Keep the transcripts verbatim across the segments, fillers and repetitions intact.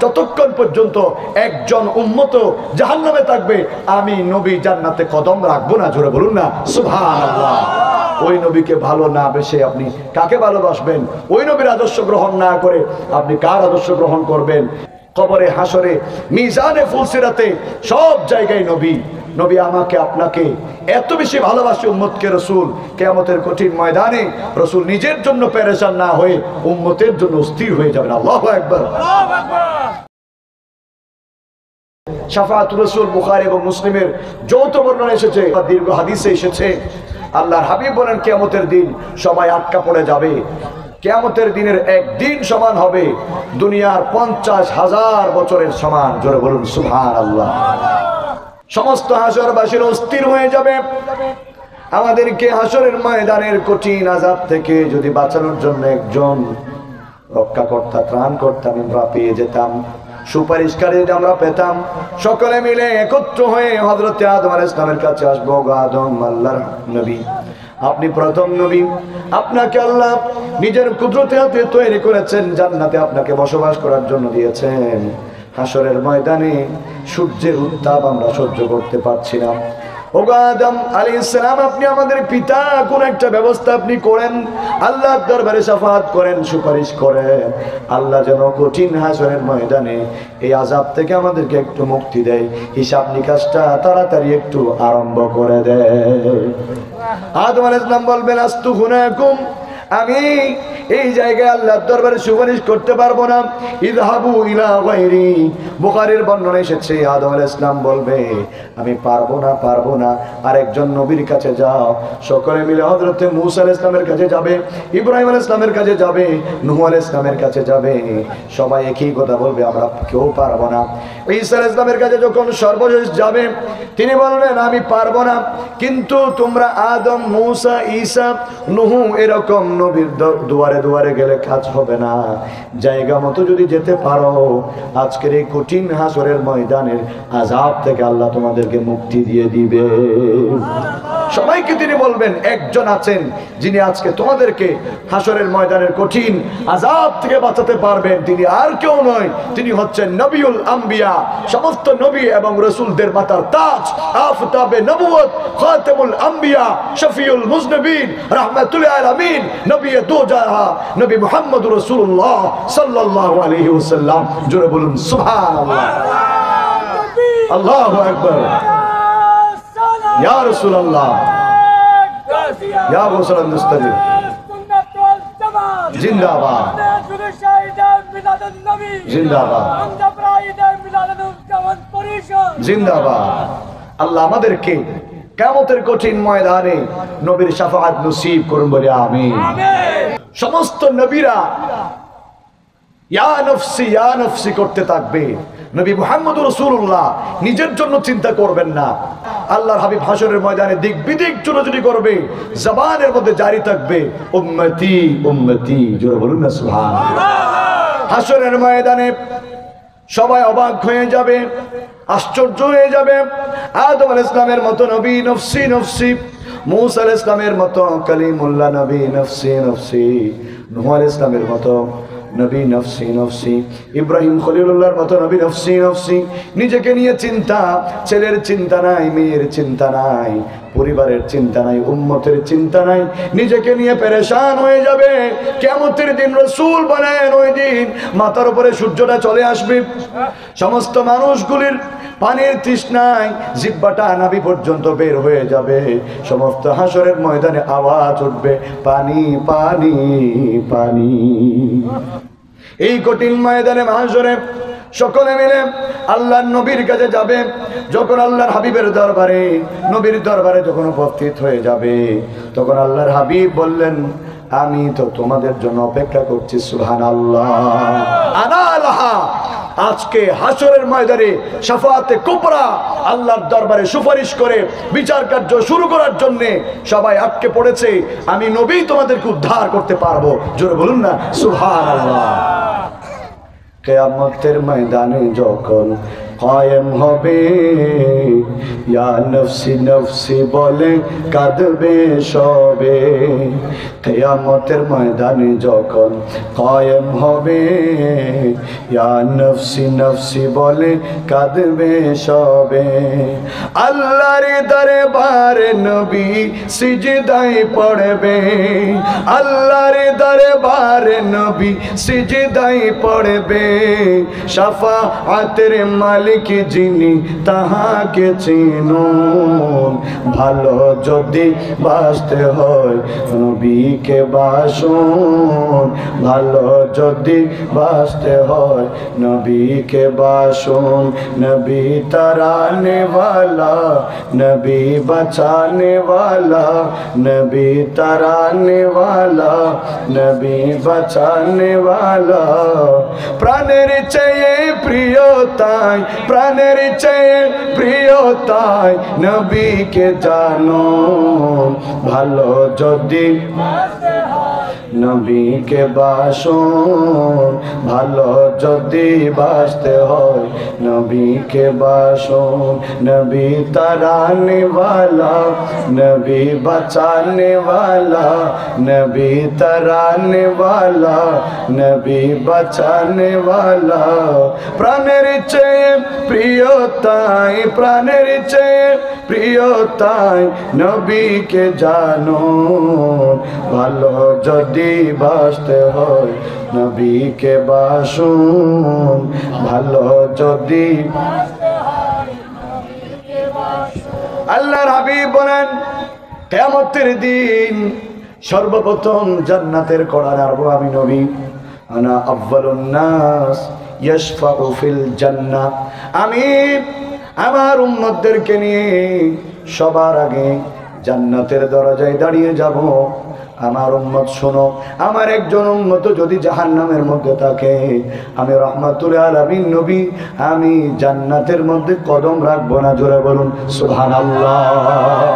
যতক্ষণ পর্যন্ত একজন উম্মত জাহান্নামে থাকবে আমি নবী জান্নাতে কদম রাখবো না। জোরে বলুন না সুবহানাল্লাহ। ওই নবীকে ভালো না বেশে আপনি কাকে ভালোবাসবেন? ওই নবীর আদর্শ গ্রহণ না করে আপনি কার আদর্শ গ্রহণ করবেন? কবরে, হাসরে, মিজানে, ফুলসিরাতে সব জায়গায় নবী নবী আমাকে আপনাকে এত বেশি ভালোবাসে উম্মতকে রসুল কিয়ামতের কঠিন ময়দানে রসুল নিজের জন্য পেরেশান না হয়ে উম্মতের জন্য স্থির হয়ে যাবেন। আল্লাহু আকবার। শাফাআতুর রাসূল বুখারী এবং মুসলিমের যৌথ বর্ণনা এসেছে, দীর্ঘ হাদিসে এসেছে, আল্লাহর হাবিব বলেন কিয়ামতের দিন সবাই আটকা পড়ে যাবে। কিয়ামতের দিনের একদিন সমান হবে দুনিয়ার পঞ্চাশ হাজার বছরের সমান। জোরে বলুন সুবহানাল্লাহ। সমস্ত হাসরবাসীর অস্থির হয়ে যাবে। আমাদেরকে হাসরের ময়দানের কঠিন আযাব থেকে যদি বাঁচানোর জন্য একজন রক্ষাকর্তা, ত্রাণকর্তা আমরা পেয়ে যেতাম, সুপারিশকারী যদি আমরা পেতাম, সকলে মিলে একত্র হয়ে হযরত আদম আলাইহিস সালামের কাছে আসবো। আদম আল্লাহর নবী, আপনি প্রথম নবী, আপনাকে আল্লাহ নিজের কুদরতে হাতে তৈরি করেছেন, জান্নাতে আপনাকে বসবাস করার জন্য দিয়েছেন। হাসরের ময়দানে সূর্যের উত্তাপ আমরা সহ্য করতে পারছি না। ওগো আদম আলাইহিস সালাম, আপনি আমাদের পিতা, কোন একটা ব্যবস্থা আপনি করেন, আল্লাহর দরবারে শাফাআত করেন, সুপারিশ করেন, আল্লাহ যেন কঠিন হাসরের ময়দানে এই আযাব থেকে আমাদেরকে একটু মুক্তি দেয়, হিসাব নিকাশটা তাড়াতাড়ি একটু আরম্ভ করে দেয়। আদম আলাইহিস সালাম বলবেন আস্তুগফিরুকুম, আমি এই জায়গায় আল্লাহর দরবারে সুপারিশ করতে পারবো না, ইযহাবু ইলা গায়রি। বুখারীর বর্ণনা এসেছে আদম আলাইহিস সালাম বলবে আমি পারবো না পারবো না আরেকজন নবীর কাছে যাও। সকলে মিলে হযরতে মূসা আলাইহিস সালামের কাছে যাবে, ইব্রাহিম আলাইহিস সালামের কাছে যাবে, নূহ আলাইহিস সালামের কাছে যাবে, সবাই একই কথা বলবে আমরা কেউ পারবো না। ঈসা আলাইহিস সালামের কাছে যখন সর্বশেষ যাবে তিনি বললেন আমি পারবো না, কিন্তু তোমরা আদম, মূসা, ঈসা, নূহ এরকম নবীর দুয়ারে দুয়ারে গেলে কাজ হবে না, জায়গা মতো যদি যেতে পারো আজকের এই কঠিন হাসরের ময়দানের আযাব থেকে আল্লাহ তোমাদেরকে মুক্তি দিয়ে দিবে। সবাইকে তিনি বলবেন একজন আছেন যিনি আজকে তোমাদেরকে হাসরের ময়দানের কঠিন আযাব থেকে বাঁচাতে পারবেন, তিনি আর কেউ নয়, তিনি হচ্ছেন নবিউল আম্বিয়া, সমস্ত নবী এবং রাসূলদের মাথার তাজ, আফতাবে নবুয়ত, খাতামুল আম্বিয়া, শফিউল মুজনবিন, রাহমাতুল আলামিন, নবী দুজাহা, নবী মুহাম্মদুর রাসূলুল্লাহ সাল্লাল্লাহু আলাইহি ওয়াসাল্লাম। জোরে বলুন সুবহানাল্লাহ। আল্লাহু আকবার। ইয়া রাসূলুল্লাহ, ইয়া রাসূলুল মুস্তাজিব, জিন্দাবাদ জিন্দাবাদ জিন্দাবাদ। আল্লাহ আমাদেরকে কিয়ামতের কঠিন ময়দানে নবীর শাফাআত নসিব করুন বলে আমিন। সমস্ত নবীরা ইয়া নফসি ইয়া নফসি করতে থাকবে, নবী মুহাম্মদুর রাসূলুল্লাহ নিজের জন্য চিন্তা করবেন না। আল্লাহর হাবিব হাসরের ময়দানে দিক বিদিক চুরোচুরি করবে, জবানের মধ্যে জারি থাকবে উম্মতি উম্মতি। জোরে বলুন না সুবহানাল্লাহ। হাসরের ময়দানে সবাই অবাক হয়ে যাবে, আশ্চর্য হয়ে যাবে। আদম আলাইহিস সালামের মতো নবী নফসি নফসি, মূসা আলাইহিস সালামের মতো কালিমুল্লাহ নবী নফসি নফসি, নূহ আলাইহিস সালামের মতো নবী নফসি নফসি, ইব্রাহিম খলিলুল্লাহর মতো নবী নফসি নফসি। নিজেকে নিয়ে চিন্তা, ছেলের চিন্তা নাই, মেয়ের চিন্তা নাই, পরিবারের চিন্তা নাই, উম্মতের চিন্তা নাই, নিজেকে নিয়ে পেরেশান হয়ে যাবে। কিয়ামতের দিন রাসূল বলেন ওই দিন মাথার উপরে সূর্যটা চলে আসবে, সমস্ত মানুষগুলির পানির তৃষ্ণায় জিহ্বাটা নাভি পর্যন্ত বের হয়ে যাবে, সমস্ত হাসরের ময়দানে আওয়াজ উঠবে পানি পানি পানি। এই কঠিন ময়দানে হাসরে সকলে মিলে আল্লাহর নবীর কাছে যাবে। যখন আল্লাহর হাবিবের দরবারে, নবীর দরবারে যখন উপস্থিত হয়ে যাবে, তখন আল্লাহর হাবিব বললেন আমি তো তোমাদের জন্য অপেক্ষা করছি। সুবহানাল্লাহ। আনা লাহা। আজকে হাসরের ময়দানে শাফাআতে কুবরা আল্লাহর দরবারে সুপারিশ করে বিচার কার্য শুরু করার জন্য সবাই আটকে পড়েছে, আমি নবী তোমাদেরকে উদ্ধার করতে পারবো। জোরে বলুন না সুবহানাল্লাহ। কিয়ামতের ময়দানে যখন কায়েম হবে, ইয়া নফসি নফসি বলে কাঁদবে সবে। কিয়ামতের ময়দানে যখন কায়েম হবে, ইয়া নফসি নফসি বলে কাঁদবে সবে। আল্লাহর দরবারে নবী সিজদায় পড়বে, আল্লাহর দরবারে নবী সিজদায় পড়বে। শাফাআতের মালিক যিনি তাহাকে চিনুন, ভালো যদি বাঁচতে হয় নবীকে বাসুন, ভালো যদি বাঁচতে হয় নবীকে বাসুন। নবী তরানে वाला, नबी बचाने वाला, नबी तराने वाला, नबी बचाने वाला। प्राणेर চেয়ে প্রিয়তাই, প্রাণের চেয়ে প্রিয়তাই নবীকে জানো, ভালো যদি নবীকে বাসুন, ভালো যদি বাঁচতে হয় নবীকে বাসুন। নবী তরানে वाला, नबी बचाने वाला, नबी तराने वाला, नबी बचाने वाला। प्राणेर চেয়ে প্রিয়তাই, প্রাণের চেয়ে প্রিয়তাই নবীকে জানো, ভালো যদি বাঁচতে হয় নবীকে বাসুন, ভালো যদি। আল্লাহর হাবিব বলেন কিয়ামতের দিন সর্বপ্রথম জান্নাতের কড়া নাড়বো আমি নবী। আনা আউয়ালুন নাস ইয়াশফাউ ফিল জান্নাহ, আমি আমার উম্মতদেরকে নিয়ে সবার আগে জান্নাতের দরজায় দাঁড়িয়ে যাব। আমার উম্মত শোনো, আমার একজন উম্মত যদি জাহান্নামের মধ্যে থাকে, আমি রাহমাতুল আলামিন নবী আমি জান্নাতের মধ্যে কদম রাখবো না। জোরে বলুন সুবহানাল্লাহ।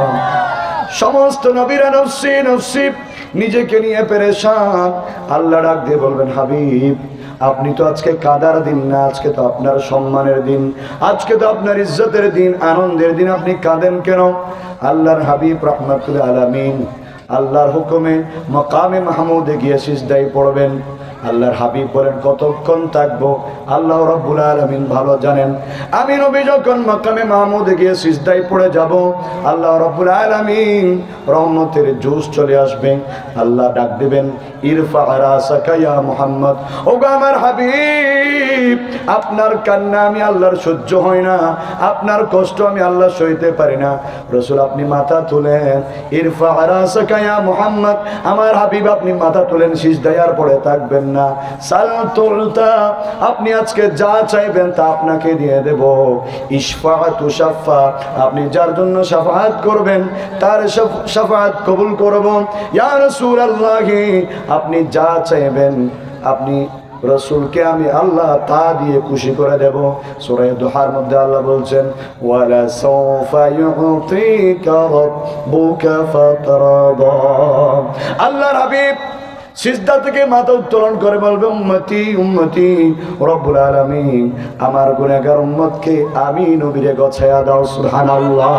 সমস্ত নবীরা নফসি নফসি নিজেকে নিয়ে পেরেশান। আল্লাহ ডাক দিয়ে বলবেন হাবিব আপনি তো আজকে কাদার দিন না, আজকে তো আপনার সম্মানের দিন, আজকে তো আপনার ইজ্জতের দিন, আনন্দের দিন, আপনি কাঁদেন কেন? আল্লাহর হাবিব রাহমাতুল আলামিন আল্লাহর হুকুমে মাকামে মাহমুদে গিয়ে সিজদায় পড়বেন। আল্লাহর হাবিব বলেন কতক্ষণ থাকবো? আল্লাহ রাব্বুল আলামিন ভালো জানেন। আমি নবী যখন মাকামে মাহমুদে গিয়ে সিজদায় পড়ে যাব, আল্লাহ রাব্বুল আলামিন রহমতের জোশ চলে আসবে। আল্লাহ ডাক দিবেন ইরফা রাসাকা ইয়া মুহাম্মদ, ওগো আমার হাবিব আপনার কান্না আমি আল্লাহর সহ্য হয় না, আপনার কষ্ট আমি আল্লাহ সইতে পারি না। রাসূল আপনি মাথা তুলেন, ইরফা রাসাকা ইয়া মুহাম্মদ, আমার হাবিব আপনি মাথা তুলেন, সিজদায় আর পড়ে থাকবেন না। সাল তুলতা, আপনি আজকে যা চাইবেন তা আপনাকে দিয়ে দেব। ইশফাআতু শাফা, আপনি যার জন্য শাফাআত করবেন তার শাফাআত কবুল করব। ইয়া রাসূলুল্লাহ, আপনি যা চাইবেন আপনি রাসূলকে আমি আল্লাহ তা দিয়ে খুশি করে দেব। সূরা দুহার মধ্যে আল্লাহ বলছেন ওয়ালা সাওফা ইউতিকা রাব্বুকা ফাতারদা। আল্লাহর হাবিব সিজদা থেকে মাথা উত্তোলন করে বলবে উম্মতি উম্মতি, রব্বুল আলামিন আমার গুনাহগার উম্মতকে আমি নবীরে গছায়া দাও। সুবহানাল্লাহ।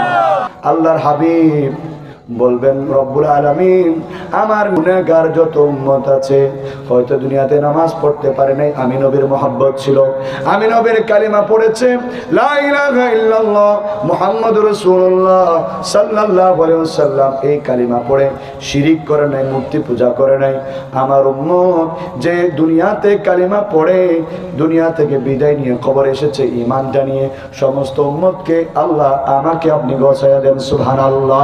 আল্লাহর হাবিব বলবেন রব্বুল আলামিন আমার গুনাহগার যত উম্মত আছে, হয়তো দুনিয়াতে নামাজ পড়তে পারে নাই, আমি নবীর মহব্বত ছিল, আমি নবীর কালিমা পড়েছে লা ইলাহা ইল্লাল্লাহ মুহাম্মাদুর রাসূলুল্লাহ সাল্লাল্লাহু আলাইহি ওয়াসাল্লাম, এই কালিমা পড়ে শিরিক করে নাই, মূর্তি পূজা করে নাই। আমার উম্মত যে দুনিয়াতে কালিমা পড়ে দুনিয়া থেকে বিদায় নিয়ে কবর এসেছে ঈমান জানিয়ে, সমস্ত উম্মতকে আল্লাহ আমাকে আপনি গছায়া দেন। সুবহানাল্লাহ।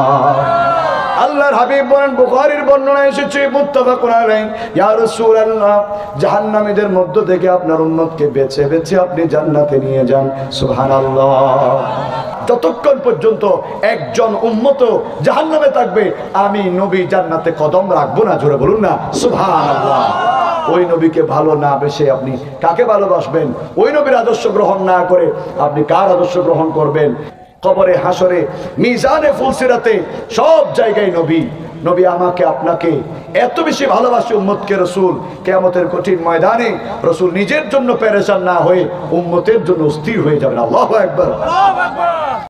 আল্লাহর হাবিব বলেন, বুখারীর বর্ণনা এসেছে মুত্তাফাকুন আলাইহি, ইয়া রাসূলুল্লাহ জাহান্নামীদের মধ্য থেকে আপনার উম্মতকে বেছে বেছে আপনি জান্নাতে নিয়ে যান। সুবহানাল্লাহ। যতক্ষণ পর্যন্ত একজন উম্মত জাহান্নামে থাকবে আমি নবী জান্নাতে কদম রাখবো না। জোরে বলুন না সুবহানাল্লাহ। ওই নবীকে ভালো না বেশে আপনি কাকে ভালোবাসবেন? ওই নবীর আদর্শ গ্রহণ না করে আপনি কার আদর্শ গ্রহণ করবেন? কবরে, হাসরে, মিজানে, ফুলসিরাতে সব জায়গায় নবী নবী আমাকে আপনাকে এত বেশি ভালোবাসে উম্মতকে রসুল কিয়ামতের কঠিন ময়দানে রসুল নিজের জন্য পেরেশান না হয়ে উম্মতের জন্য স্থির হয়ে যাবেন। আল্লাহু আকবার।